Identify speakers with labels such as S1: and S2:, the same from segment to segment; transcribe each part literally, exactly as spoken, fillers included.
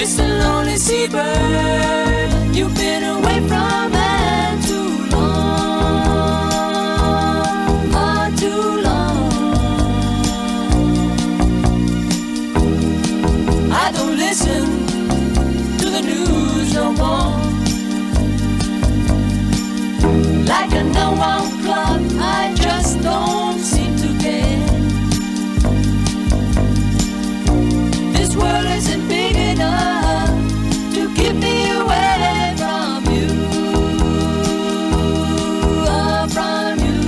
S1: Mister Lonely Seabird, you've been away from land too long, oh, too long. I don't listen to the news no more. Like a no-one clock, I just don't seem to care. This world isn't big enough to keep me away from you, oh, from you.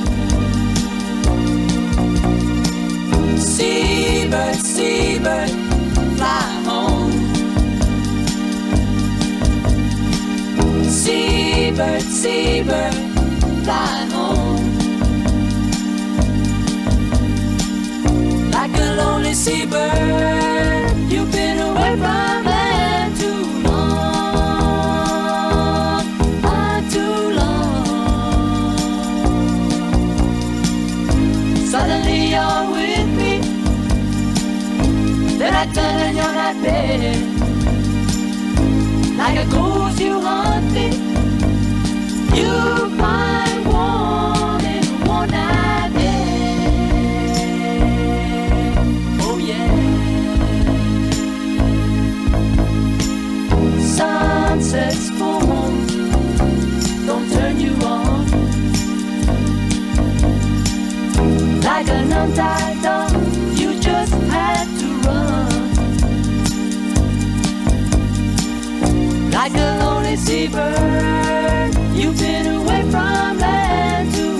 S1: Seabird, seabird, fly home. Seabird, seabird, fly home. Like a lonely seabird, you've been away from land too long, ah, too long. Suddenly you're with me, then I turn and you're not there. Like a ghost you haunt me, you find warm in one night air. Oh yeah. Sunsets full moon don't turn you on. Like an untied dog, you just had to run. Like a lonely seabird, you've been away from land too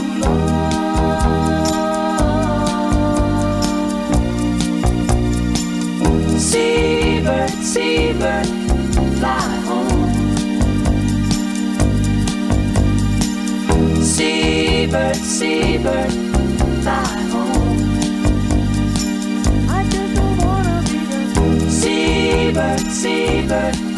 S1: long. Seabird, seabird, fly home. Seabird, seabird, fly home. I just don't wanna be the seabird, seabird.